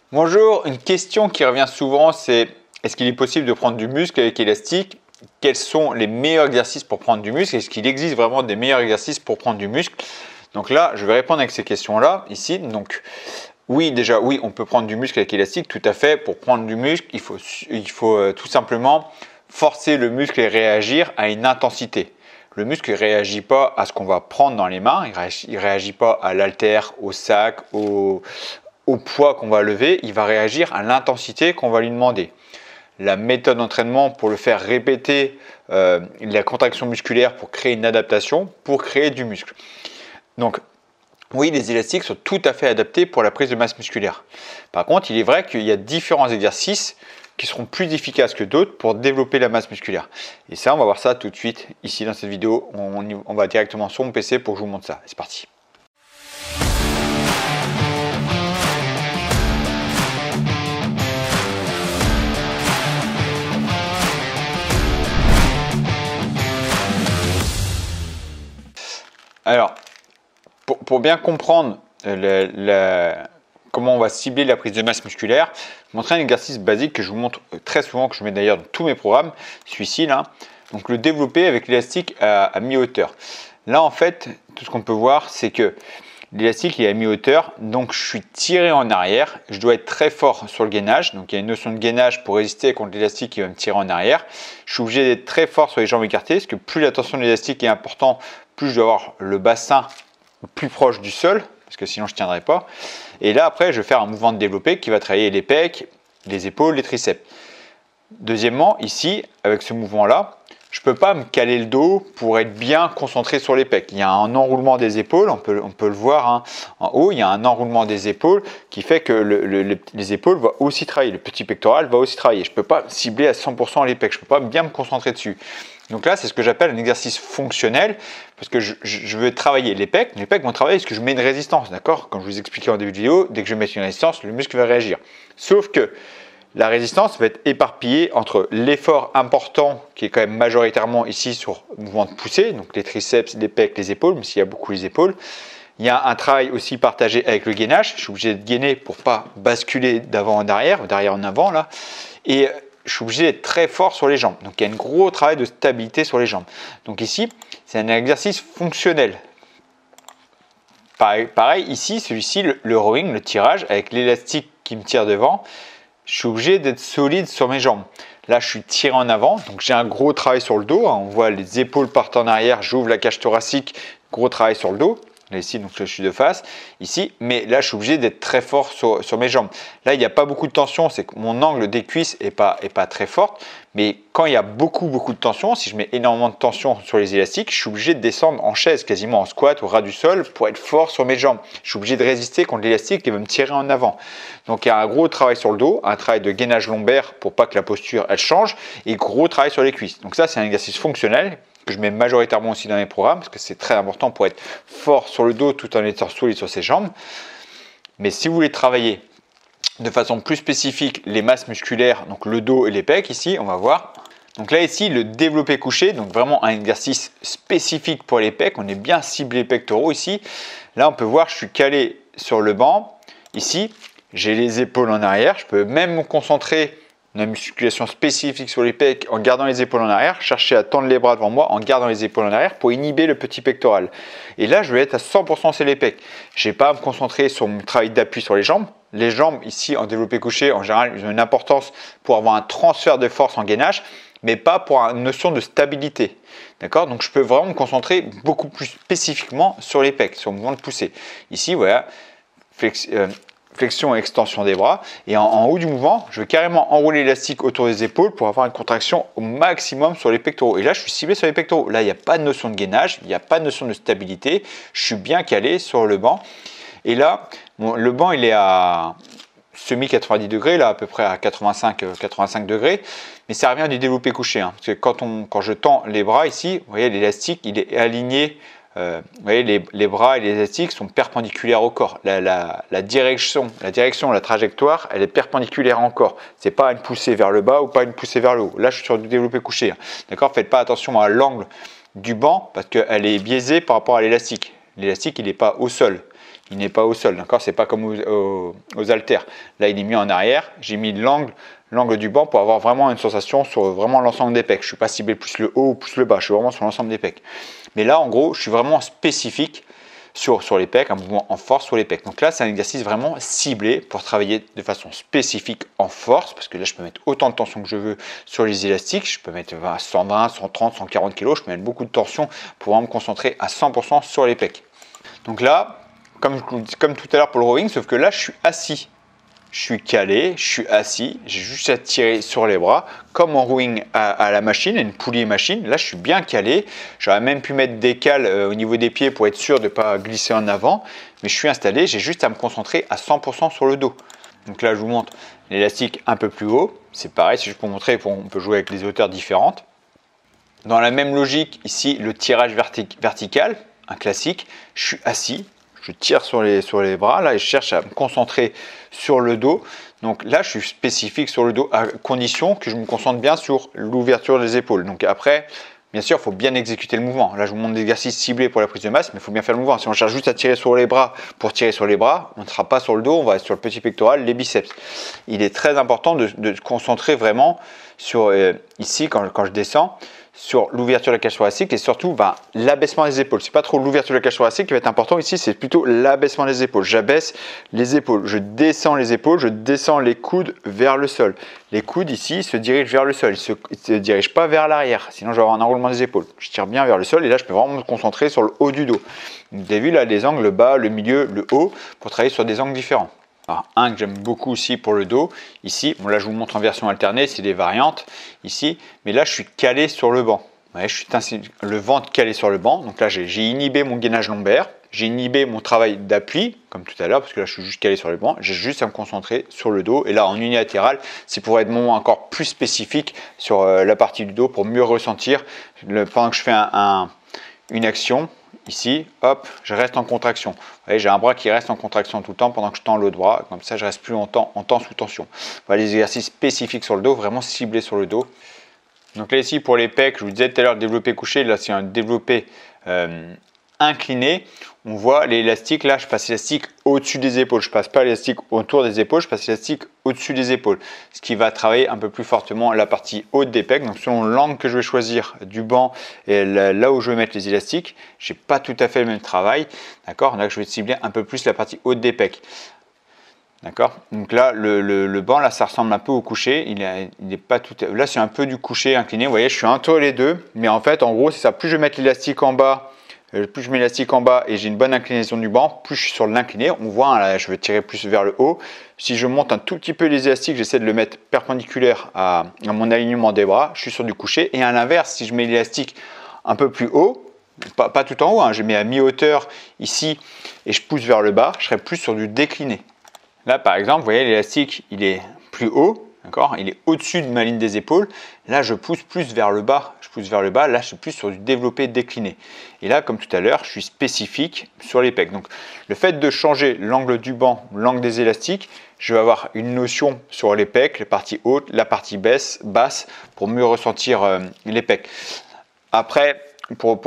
Bonjour, une question qui revient souvent, c'est est-ce qu'il est possible de prendre du muscle avec élastique? Quels sont les meilleurs exercices pour prendre du muscle? Est-ce qu'il existe vraiment des meilleurs exercices pour prendre du muscle? Donc là, je vais répondre avec ces questions-là ici. Donc oui, déjà, oui, on peut prendre du muscle avec élastique, tout à fait. Pour prendre du muscle, il faut tout simplement forcer le muscle et réagir à une intensité. Le muscle ne réagit pas à ce qu'on va prendre dans les mains, il ne réagit pas à l'haltère, au sac, au poids qu'on va lever, il va réagir à l'intensité qu'on va lui demander. La méthode d'entraînement pour le faire répéter la contraction musculaire pour créer une adaptation, pour créer du muscle. Donc, oui, les élastiques sont tout à fait adaptés pour la prise de masse musculaire. Par contre, il est vrai qu'il y a différents exercices qui seront plus efficaces que d'autres pour développer la masse musculaire. Et ça, on va voir ça tout de suite ici dans cette vidéo. On va directement sur mon PC pour que je vous montre ça. C'est parti. Alors, pour bien comprendre comment on va cibler la prise de masse musculaire, je vais vous montrer un exercice basique que je vous montre très souvent, que je mets d'ailleurs dans tous mes programmes, celui-ci là. Donc le développer avec l'élastique à mi-hauteur. Là en fait, tout ce qu'on peut voir, c'est que l'élastique est à mi-hauteur, donc je suis tiré en arrière, je dois être très fort sur le gainage, donc il y a une notion de gainage pour résister contre l'élastique qui va me tirer en arrière. Je suis obligé d'être très fort sur les jambes écartées, parce que plus la tension de l'élastique est importante, plus je dois avoir le bassin plus proche du sol, parce que sinon je ne tiendrai pas. Et là après, je vais faire un mouvement de développé qui va travailler les pecs, les épaules, les triceps. Deuxièmement, ici, avec ce mouvement-là, je ne peux pas me caler le dos pour être bien concentré sur les pecs. Il y a un enroulement des épaules, on peut le voir hein. En haut, il y a un enroulement des épaules qui fait que les épaules vont aussi travailler, le petit pectoral va aussi travailler. Je ne peux pas cibler à 100% les pecs, je ne peux pas bien me concentrer dessus. Donc là, c'est ce que j'appelle un exercice fonctionnel, parce que je veux travailler les pecs. Les pecs vont travailler parce que je mets une résistance, d'accord? Comme je vous expliquais en début de vidéo, dès que je vais mettre une résistance, le muscle va réagir. Sauf que la résistance va être éparpillée entre l'effort important, qui est quand même majoritairement ici sur le mouvement de poussée, donc les triceps, les pecs, les épaules, même s'il y a beaucoup les épaules. Il y a un travail aussi partagé avec le gainage. Je suis obligé de gainer pour ne pas basculer d'avant en arrière, d'arrière en avant là. Et je suis obligé d'être très fort sur les jambes. Donc il y a un gros travail de stabilité sur les jambes. Donc ici, c'est un exercice fonctionnel. Pareil ici, celui-ci, le rowing, le tirage, avec l'élastique qui me tire devant, je suis obligé d'être solide sur mes jambes. Là, je suis tiré en avant, donc j'ai un gros travail sur le dos. On voit les épaules partent en arrière, j'ouvre la cage thoracique, gros travail sur le dos. Là, ici, donc je suis de face, ici, mais là, je suis obligé d'être très fort sur mes jambes. Là, il n'y a pas beaucoup de tension, c'est que mon angle des cuisses n'est pas très forte, mais quand il y a beaucoup de tension, si je mets énormément de tension sur les élastiques, je suis obligé de descendre en chaise, quasiment en squat, au ras du sol, pour être fort sur mes jambes. Je suis obligé de résister contre l'élastique qui va me tirer en avant. Donc, il y a un gros travail sur le dos, un travail de gainage lombaire pour pas que la posture, elle change, et gros travail sur les cuisses. Donc ça, c'est un exercice fonctionnel que je mets majoritairement aussi dans mes programmes parce que c'est très important pour être fort sur le dos tout en étant solide sur ses jambes. Mais si vous voulez travailler de façon plus spécifique les masses musculaires, donc le dos et les pecs, ici, on va voir. Donc là, ici, le développé couché, donc vraiment un exercice spécifique pour les pecs. On est bien ciblé pectoraux ici. Là, on peut voir, je suis calé sur le banc. Ici, j'ai les épaules en arrière. Je peux même me concentrer une musculation spécifique sur les pecs en gardant les épaules en arrière, chercher à tendre les bras devant moi en gardant les épaules en arrière pour inhiber le petit pectoral. Et là, je vais être à 100% sur les pecs. Je n'ai pas à me concentrer sur mon travail d'appui sur les jambes. Les jambes, ici, en développé couché, en général, ils ont une importance pour avoir un transfert de force en gainage, mais pas pour une notion de stabilité. D'accord? Donc, je peux vraiment me concentrer beaucoup plus spécifiquement sur les pecs, sur le mouvement de poussée. Ici, voilà, flexion et extension des bras. Et en haut du mouvement, je vais carrément enrouler l'élastique autour des épaules pour avoir une contraction au maximum sur les pectoraux. Et là, je suis ciblé sur les pectoraux. Là, il n'y a pas de notion de gainage, il n'y a pas de notion de stabilité. Je suis bien calé sur le banc. Et là, le banc, il est à semi 90 degrés, là à peu près à 85 degrés. Mais ça revient du développé couché. Hein, parce que quand je tends les bras ici, vous voyez, l'élastique, il est aligné. Vous voyez, les bras et les élastiques sont perpendiculaires au corps. La direction, la trajectoire, elle est perpendiculaire en corps. Ce n'est pas une poussée vers le bas ou pas une poussée vers le haut. Là, je suis sur du développé couché. Hein. D'accord? Faites pas attention à l'angle du banc parce qu'elle est biaisée par rapport à l'élastique. L'élastique, il n'est pas au sol. il n'est pas au sol, d'accord? C'est pas comme aux haltères. Là, il est mis en arrière. J'ai mis l'angle du banc pour avoir vraiment une sensation sur vraiment l'ensemble des pecs. Je ne suis pas ciblé plus le haut ou plus le bas. Je suis vraiment sur l'ensemble des pecs. Mais là, en gros, je suis vraiment spécifique sur les pecs, un mouvement en force sur les pecs. Donc là, c'est un exercice vraiment ciblé pour travailler de façon spécifique en force, parce que là, je peux mettre autant de tension que je veux sur les élastiques. Je peux mettre 120, 130, 140 kg. Je peux mettre beaucoup de tension pour vraiment me concentrer à 100% sur les pecs. Donc là, comme tout à l'heure pour le rowing, sauf que là, je suis assis. Je suis calé, je suis assis, j'ai juste à tirer sur les bras, comme en rowing à la machine, une poulie machine. Là, je suis bien calé. J'aurais même pu mettre des cales au niveau des pieds pour être sûr de ne pas glisser en avant. Mais je suis installé, j'ai juste à me concentrer à 100% sur le dos. Donc là, je vous montre l'élastique un peu plus haut. C'est pareil, c'est juste pour montrer qu'on peut jouer avec les hauteurs différentes. Dans la même logique, ici, le tirage vertical, un classique. Je suis assis. Je tire sur les bras là et je cherche à me concentrer sur le dos. Donc là, je suis spécifique sur le dos à condition que je me concentre bien sur l'ouverture des épaules. Donc après, bien sûr, il faut bien exécuter le mouvement. Là, je vous montre des exercices ciblés pour la prise de masse, mais il faut bien faire le mouvement. Si on cherche juste à tirer sur les bras pour tirer sur les bras, on ne sera pas sur le dos, on va être sur le petit pectoral, les biceps. Il est très important de se concentrer vraiment sur, ici, quand je descends, sur l'ouverture de la cage thoracique et surtout l'abaissement des épaules. C'est pas trop l'ouverture de la cage thoracique qui va être important ici, c'est plutôt l'abaissement des épaules. J'abaisse les épaules, je descends les épaules, je descends les coudes vers le sol. Les coudes ici se dirigent vers le sol, ils ne se dirigent pas vers l'arrière, sinon je vais avoir un enroulement des épaules. Je tire bien vers le sol et là je peux vraiment me concentrer sur le haut du dos. Vous avez vu là les angles, le bas, le milieu, le haut, pour travailler sur des angles différents. Alors, un que j'aime beaucoup aussi pour le dos, ici, bon là je vous montre en version alternée, c'est des variantes ici, mais là je suis calé sur le banc. Ouais, je suis le ventre calé sur le banc, donc là j'ai inhibé mon gainage lombaire, j'ai inhibé mon travail d'appui, comme tout à l'heure, parce que là je suis juste calé sur le banc, j'ai juste à me concentrer sur le dos, et là en unilatéral, c'est pour être encore plus spécifique sur la partie du dos, pour mieux ressentir, pendant que je fais une action, ici, hop, je reste en contraction. Vous voyez, j'ai un bras qui reste en contraction tout le temps pendant que je tends l'autre bras. Comme ça, je reste plus longtemps sous tension. Voilà les exercices spécifiques sur le dos, vraiment ciblés sur le dos. Donc là, ici, pour les pecs, je vous disais tout à l'heure, le développé couché. Là, c'est un développé incliné. On voit l'élastique. Là, je passe l'élastique au-dessus des épaules. Je ne passe pas l'élastique autour des épaules, je passe l'élastique au-dessus des épaules. Ce qui va travailler un peu plus fortement la partie haute des pecs. Donc, selon l'angle que je vais choisir du banc et là où je vais mettre les élastiques, je n'ai pas tout à fait le même travail. D'accord? Là, je vais cibler un peu plus la partie haute des pecs. D'accord? Donc là, le banc, là, ça ressemble un peu au couché. Il est pas tout. Là, c'est un peu du couché incliné. Vous voyez, je suis entre les deux. Mais en fait, en gros, c'est ça. Plus je vais mettre l'élastique en bas, plus je mets l'élastique en bas et j'ai une bonne inclinaison du banc, plus je suis sur l'incliné. On voit, hein, là, je vais tirer plus vers le haut. Si je monte un tout petit peu les élastiques, j'essaie de le mettre perpendiculaire à mon alignement des bras. Je suis sur du couché. Et à l'inverse, si je mets l'élastique un peu plus haut, pas tout en haut, hein, je mets à mi-hauteur ici et je pousse vers le bas, je serai plus sur du décliné. Là, par exemple, vous voyez, l'élastique, il est plus haut, d'accord? Il est au-dessus de ma ligne des épaules. Là, je pousse plus vers le bas. Je pousse vers le bas. Là, je suis plus sur du développé décliné. Et là, comme tout à l'heure, je suis spécifique sur les pecs. Donc, le fait de changer l'angle du banc, l'angle des élastiques, je vais avoir une notion sur les pecs, les parties hautes, la partie basse, pour mieux ressentir les pecs. Après, pour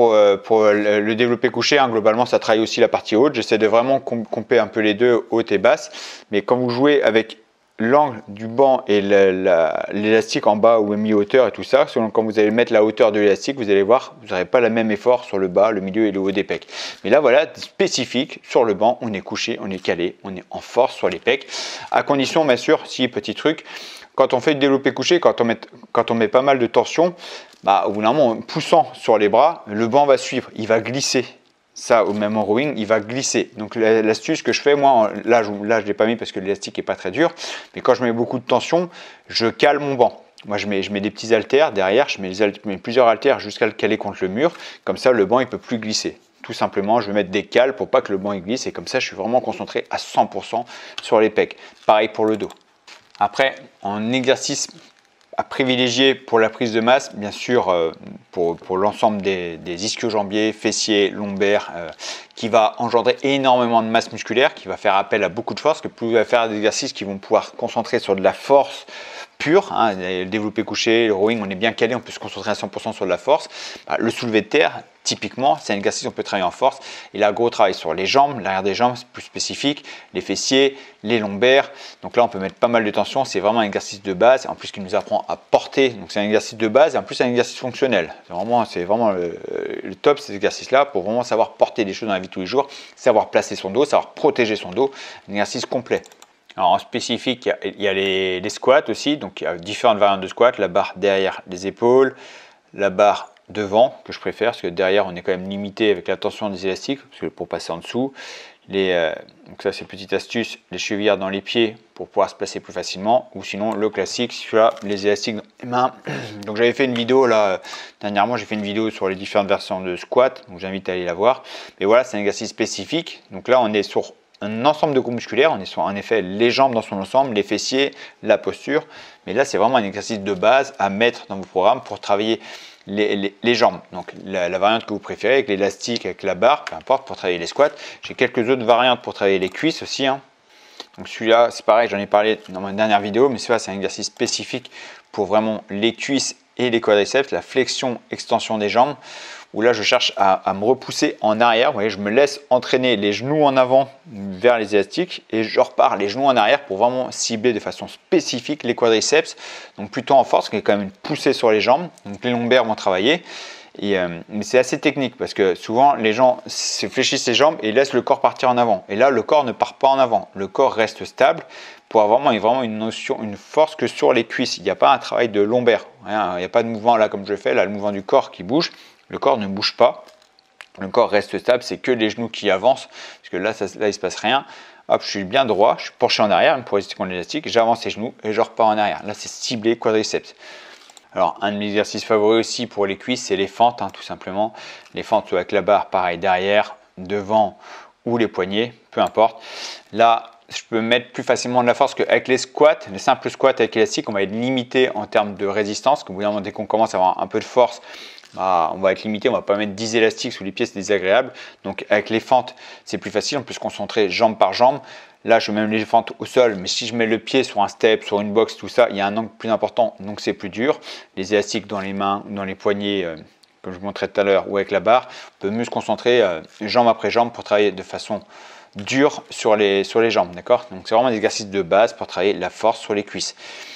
le développé couché, hein, globalement, ça travaille aussi la partie haute. J'essaie de vraiment comper un peu les deux, haute et basse. Mais quand vous jouez avec l'angle du banc et l'élastique en bas ou à mi-hauteur et tout ça, selon quand vous allez mettre la hauteur de l'élastique, vous allez voir, vous n'aurez pas le même effort sur le bas, le milieu et le haut des pecs. Mais là, voilà, spécifique, sur le banc, on est couché, on est calé, on est en force sur les pecs. À condition, bien sûr, si petit truc, quand on fait le développé couché, quand on met pas mal de tension, au bout d'un moment, en poussant sur les bras, le banc va suivre, il va glisser. Ça, au même en rowing, il va glisser. Donc l'astuce que je fais, moi, là je ne l'ai pas mis parce que l'élastique n'est pas très dur, mais quand je mets beaucoup de tension, je cale mon banc. Moi, je mets des petits haltères derrière, je mets plusieurs haltères jusqu'à le caler contre le mur. Comme ça, le banc ne peut plus glisser. Tout simplement, je vais mettre des cales pour pas que le banc il glisse et comme ça, je suis vraiment concentré à 100% sur les pecs. Pareil pour le dos. Après, en exercice à privilégier pour la prise de masse, bien sûr, pour l'ensemble des ischio-jambiers, fessiers, lombaires, qui va engendrer énormément de masse musculaire, qui va faire appel à beaucoup de force, que plus vous allez faire des exercices qui vont pouvoir concentrer sur de la force pur, hein, le développé couché, le rowing, on est bien calé, on peut se concentrer à 100% sur de la force. Le soulevé de terre, typiquement, c'est un exercice on peut travailler en force. Et là, gros travail sur les jambes, l'arrière des jambes, c'est plus spécifique, les fessiers, les lombaires. Donc là, on peut mettre pas mal de tension. C'est vraiment un exercice de base, en plus qui nous apprend à porter. Donc c'est un exercice de base et en plus c'est un exercice fonctionnel. C'est vraiment le top, ces exercices-là, pour vraiment savoir porter des choses dans la vie de tous les jours, savoir placer son dos, savoir protéger son dos. Un exercice complet. Alors en spécifique, il y a les squats aussi, donc il y a différentes variantes de squats, la barre derrière les épaules, la barre devant que je préfère, parce que derrière on est quand même limité avec la tension des élastiques, parce que pour passer en dessous, donc ça c'est une petite astuce, les chevilles dans les pieds pour pouvoir se placer plus facilement, ou sinon le classique, celui-là, les élastiques dans les mains. Donc j'avais fait une vidéo là, dernièrement j'ai fait une vidéo sur les différentes versions de squat, donc j'invite à aller la voir, mais voilà c'est un exercice spécifique, donc là on est sur un ensemble de groupes musculaires, on est sur en effet les jambes dans son ensemble, les fessiers, la posture, mais là c'est vraiment un exercice de base à mettre dans vos programmes pour travailler les jambes. Donc la variante que vous préférez avec l'élastique, avec la barre, peu importe, pour travailler les squats. J'ai quelques autres variantes pour travailler les cuisses aussi, hein. Donc celui-là c'est pareil, j'en ai parlé dans ma dernière vidéo, mais celui-là c'est un exercice spécifique pour vraiment les cuisses et les quadriceps, la flexion, extension des jambes, où là je cherche à me repousser en arrière. Vous voyez, je me laisse entraîner les genoux en avant vers les élastiques et je repars les genoux en arrière pour vraiment cibler de façon spécifique les quadriceps, donc plutôt en force, qui est quand même une poussée sur les jambes, donc les lombaires vont travailler. Mais c'est assez technique parce que souvent les gens se fléchissent les jambes et laissent le corps partir en avant, et là le corps ne part pas en avant, le corps reste stable pour avoir vraiment une notion, une force que sur les cuisses. Il n'y a pas un travail de lombaire, il n'y a pas de mouvement là comme je fais là, le mouvement du corps qui bouge. Le corps ne bouge pas, le corps reste stable, c'est que les genoux qui avancent, parce que là il ne se passe rien. Hop, je suis bien droit, je suis penché en arrière pour résister contre l'élastique, j'avance les genoux et je repars en arrière. Là c'est ciblé quadriceps. Alors un de mes exercices favoris aussi pour les cuisses, c'est les fentes, hein, tout simplement. Les fentes avec la barre, pareil, derrière, devant ou les poignets, peu importe. Là, je peux mettre plus facilement de la force qu'avec les squats. Les simples squats avec élastique, on va être limité en termes de résistance. Au bout d'un moment, dès qu'on commence à avoir un peu de force, on va être limité, on ne va pas mettre 10 élastiques sous les pieds, c'est désagréable. Donc avec les fentes, c'est plus facile, on peut se concentrer jambe par jambe. Là, je mets même les fentes au sol, mais si je mets le pied sur un step, sur une box, tout ça, il y a un angle plus important, donc c'est plus dur. Les élastiques dans les mains, dans les poignets, comme je vous montrais tout à l'heure, ou avec la barre, on peut mieux se concentrer jambe après jambe pour travailler de façon dure sur les jambes, d'accord? Donc c'est vraiment un exercice de base pour travailler la force sur les cuisses.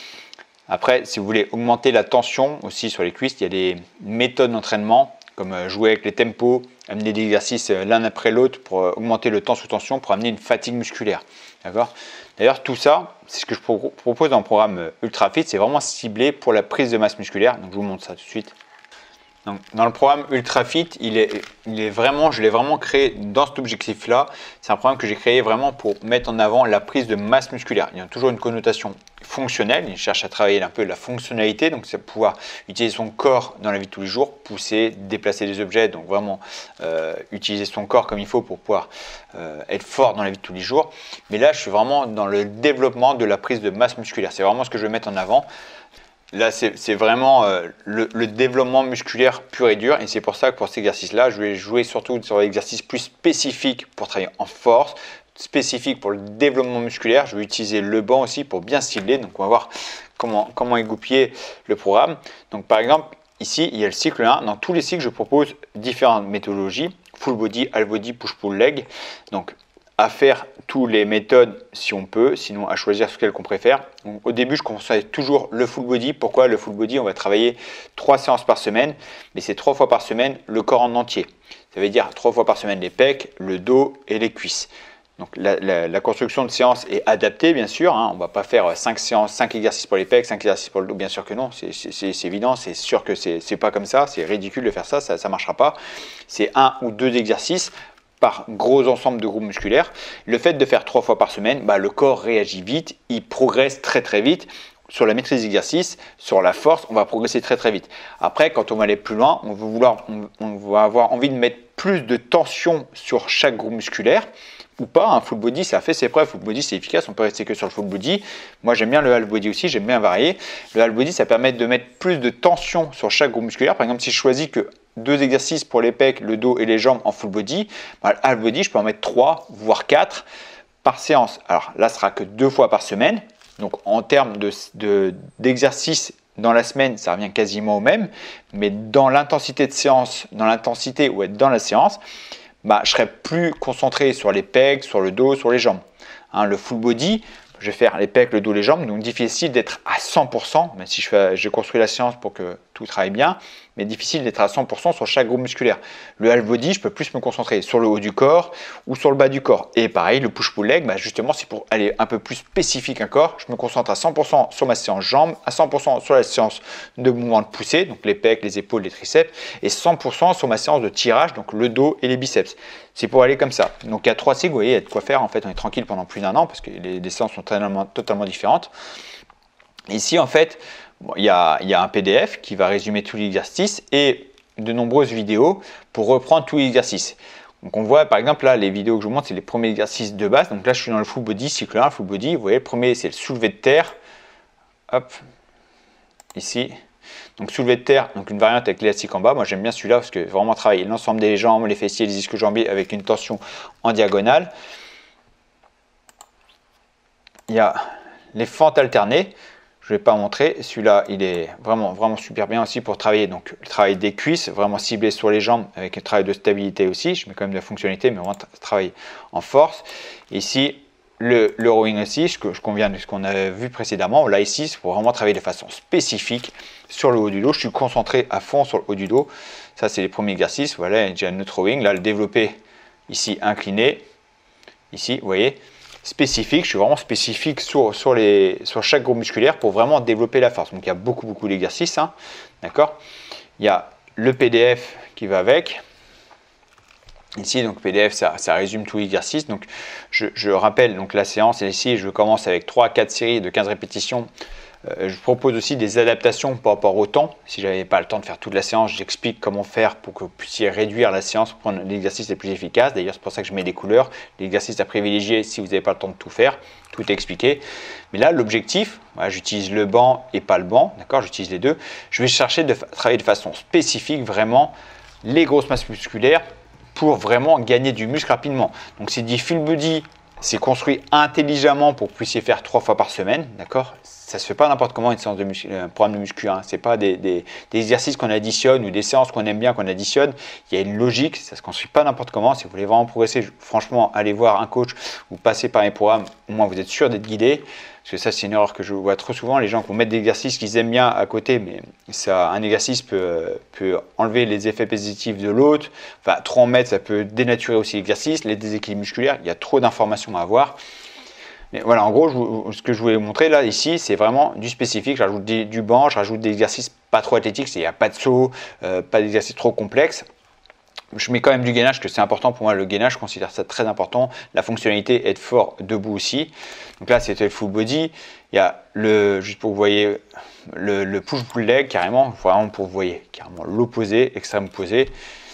Après, si vous voulez augmenter la tension aussi sur les cuisses, il y a des méthodes d'entraînement comme jouer avec les tempos, amener des exercices l'un après l'autre pour augmenter le temps sous tension, pour amener une fatigue musculaire. D'accord? D'ailleurs, tout ça, c'est ce que je propose dans le programme Ultra Fit, c'est vraiment ciblé pour la prise de masse musculaire. Donc, je vous montre ça tout de suite. Donc, dans le programme Ultra Fit, je l'ai vraiment créé dans cet objectif-là. C'est un programme que j'ai créé vraiment pour mettre en avant la prise de masse musculaire. Il y a toujours une connotation fonctionnelle. Il cherche à travailler un peu la fonctionnalité, donc c'est pouvoir utiliser son corps dans la vie de tous les jours, pousser, déplacer des objets, donc vraiment utiliser son corps comme il faut pour pouvoir être fort dans la vie de tous les jours. Mais là, je suis vraiment dans le développement de la prise de masse musculaire. C'est vraiment ce que je vais mettre en avant. Là, c'est vraiment le développement musculaire pur et dur, et c'est pour ça que pour cet exercice-là, je vais jouer surtout sur l'exercice plus spécifique pour travailler en force, spécifique pour le développement musculaire. Je vais utiliser le banc aussi pour bien cibler, donc on va voir comment égoupiller le programme. Donc par exemple, ici, il y a le cycle 1. Dans tous les cycles, je propose différentes méthodologies, full body, half body, push-pull leg. Donc à faire toutes les méthodes si on peut, sinon à choisir ce qu'on préfère. Donc, au début, je conseille toujours le full body. Pourquoi le full body? On va travailler 3 séances par semaine, mais c'est 3 fois par semaine le corps en entier. Ça veut dire 3 fois par semaine les pecs, le dos et les cuisses. Donc la construction de séance est adaptée, bien sûr, hein. On ne va pas faire 5 séances, 5 exercices pour les pecs, 5 exercices pour le dos, bien sûr que non, c'est évident, c'est sûr que c'est pas comme ça, c'est ridicule de faire ça, ça ne marchera pas. C'est 1 ou 2 exercices par gros ensemble de groupes musculaires. Le fait de faire 3 fois par semaine, le corps réagit vite, il progresse très très vite. Sur la maîtrise d'exercice, sur la force, on va progresser très très vite. Après, quand on va aller plus loin, on va avoir envie de mettre plus de tension sur chaque groupe musculaire ou pas. Un full body, ça a fait ses preuves. Full body, c'est efficace. On peut rester que sur le full body. Moi, j'aime bien le half body aussi. J'aime bien varier. Le half body, ça permet de mettre plus de tension sur chaque groupe musculaire. Par exemple, si je choisis que 2 exercices pour les pecs, le dos et les jambes en full body, le half body, je peux en mettre 3, voire 4 par séance. Alors là, ce sera que 2 fois par semaine. Donc en termes d'exercice dans la semaine, ça revient quasiment au même, mais dans l'intensité de séance, dans l'intensité ou être dans la séance, bah, je serai plus concentré sur les pecs, sur le dos, sur les jambes. Hein, le full body, je vais faire les pecs, le dos, les jambes, donc difficile d'être à 100%, même si j'ai construit la séance pour que tout travaille bien, mais difficile d'être à 100% sur chaque groupe musculaire. Le half body, je peux plus me concentrer sur le haut du corps ou sur le bas du corps. Et pareil, le push-pull leg, bah justement, c'est pour aller un peu plus spécifique encore. Je me concentre à 100% sur ma séance jambes, à 100% sur la séance de mouvement de poussée, donc les pecs, les épaules, les triceps, et 100% sur ma séance de tirage, donc le dos et les biceps. C'est pour aller comme ça. Donc il y a 3 cycles, vous voyez, il y a de quoi faire. En fait, on est tranquille pendant plus d'1 an parce que les séances sont totalement différentes. Ici, en fait, bon, il y a un PDF qui va résumer tout l'exercice et de nombreuses vidéos pour reprendre tout l'exercice. Donc on voit par exemple là les vidéos que je vous montre, c'est les premiers exercices de base. Donc là je suis dans le full body, cycle 1, full body. Vous voyez le premier c'est le soulevé de terre. Hop, ici. Donc soulevé de terre, donc une variante avec l'élastique en bas. Moi j'aime bien celui-là parce que vraiment travailler l'ensemble des jambes, les fessiers, les ischio-jambiers avec une tension en diagonale. Il y a les fentes alternées. Je ne vais pas montrer, celui-là il est vraiment super bien aussi pour travailler donc le travail des cuisses, vraiment ciblé sur les jambes avec un travail de stabilité aussi. Je mets quand même de la fonctionnalité mais vraiment travailler en force. Ici le rowing aussi, je conviens de ce qu'on a vu précédemment. Là ici c'est pour vraiment travailler de façon spécifique sur le haut du dos. Je suis concentré à fond sur le haut du dos. Ça c'est les premiers exercices. Voilà, j'ai un autre rowing. Là le développé ici incliné. Ici vous voyez. Spécifique, je suis vraiment spécifique sur chaque groupe musculaire pour vraiment développer la force. Donc il y a beaucoup d'exercices, hein, d'accord. Il y a le PDF qui va avec. Ici, donc PDF, ça résume tout l'exercice. Donc je rappelle donc la séance. Et ici, je commence avec 3 à 4 séries de 15 répétitions. Je propose aussi des adaptations par rapport au temps. Si je n'avais pas le temps de faire toute la séance, j'explique comment faire pour que vous puissiez réduire la séance pour prendre l'exercice le plus efficace. D'ailleurs, c'est pour ça que je mets des couleurs. L'exercice à privilégier si vous n'avez pas le temps de tout faire. Tout est expliqué. Mais là, l'objectif, voilà, j'utilise le banc et pas le banc. D'accord, j'utilise les deux. Je vais chercher de travailler de façon spécifique vraiment les grosses masses musculaires pour vraiment gagner du muscle rapidement. Donc, c'est dit full body. C'est construit intelligemment pour que vous puissiez faire 3 fois par semaine, d'accord. Ça se fait pas n'importe comment une séance de un programme de muscu. Hein. C'est pas des exercices qu'on additionne ou des séances qu'on aime bien qu'on additionne. Il y a une logique, ça se construit pas n'importe comment. Si vous voulez vraiment progresser, franchement, allez voir un coach ou passez par un programme. Au moins, vous êtes sûr d'être guidé. Parce que ça, c'est une erreur que je vois trop souvent. Les gens qui vont mettre des exercices qu'ils aiment bien à côté, mais un exercice peut enlever les effets positifs de l'autre. Enfin, trop en mettre, ça peut dénaturer aussi l'exercice, les déséquilibres musculaires. Il y a trop d'informations à avoir. Mais voilà, en gros, ce que je voulais vous montrer là, ici, c'est vraiment du spécifique. Je rajoute du banc, je rajoute des exercices pas trop athlétiques. Il n'y a pas de saut, pas d'exercices trop complexes. Je mets quand même du gainage, parce que c'est important pour moi. Le gainage, je considère ça très important. La fonctionnalité, être fort debout aussi. Donc là, c'était le full body. Il y a juste pour que vous voyez, le push-pull leg, carrément, vraiment pour que vous voyez, carrément l'opposé, extrême opposé.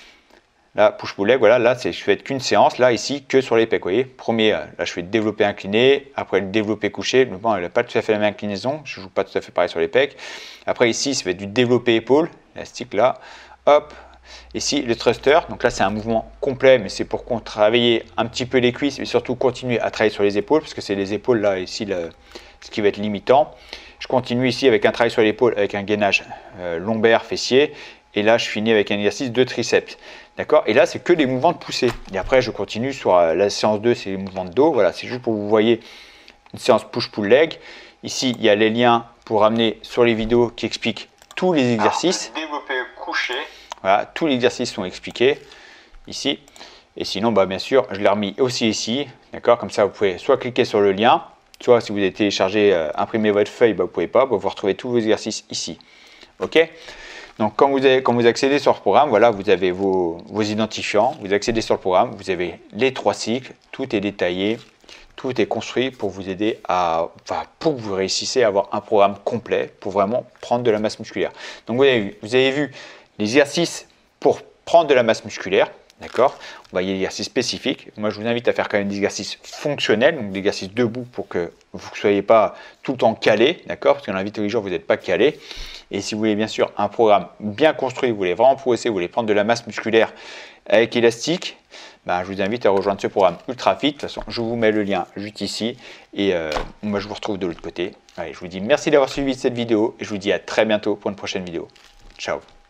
Là, push-pull leg, voilà, là, je fais qu'une séance, là, ici, que sur les pecs, vous voyez. Premier, là, je fais développer incliné, après le développer couché. Le banc, il n'a pas tout à fait la même inclinaison, je ne joue pas tout à fait pareil sur les pecs. Après, ici, ça fait du développer épaule, élastique là, hop. Ici, le thruster, donc là, c'est un mouvement complet, mais c'est pour travailler un petit peu les cuisses, mais surtout continuer à travailler sur les épaules, parce que c'est les épaules, là, ici, ce qui va être limitant. Je continue ici avec un travail sur l'épaule, avec un gainage lombaire, fessier. Et là, je finis avec un exercice de triceps. D'accord. Et là, c'est que les mouvements de poussée. Et après, je continue sur la séance 2, c'est les mouvements de dos. Voilà, c'est juste pour que vous voyez une séance push-pull leg. Ici, il y a les liens pour ramener sur les vidéos qui expliquent tous les exercices. Développer couché. Voilà, tous les exercices sont expliqués ici. Et sinon, bah, bien sûr, je l'ai remis aussi ici. D'accord. Comme ça, vous pouvez soit cliquer sur le lien, soit si vous avez téléchargé, imprimé votre feuille, bah, vous ne pouvez pas. Bah, vous retrouvez tous vos exercices ici. OK. Donc, quand vous accédez sur ce programme, voilà, vous avez vos identifiants, vous accédez sur le programme, vous avez les 3 cycles, tout est détaillé, tout est construit pour vous aider pour que vous réussissiez à avoir un programme complet pour vraiment prendre de la masse musculaire. Donc, vous avez vu les exercices pour prendre de la masse musculaire, d'accord. Il y a des exercices spécifiques. Moi, je vous invite à faire quand même des exercices fonctionnels, donc des exercices debout pour que vous ne soyez pas tout le temps calé, d'accord, parce que dans la vie de tous les jours, vous n'êtes pas calé. Et si vous voulez bien sûr un programme bien construit, vous voulez vraiment progresser, vous voulez prendre de la masse musculaire avec élastique, je vous invite à rejoindre ce programme Ultra Fit. De toute façon, je vous mets le lien juste ici et moi je vous retrouve de l'autre côté. Allez, je vous dis merci d'avoir suivi cette vidéo et je vous dis à très bientôt pour une prochaine vidéo. Ciao.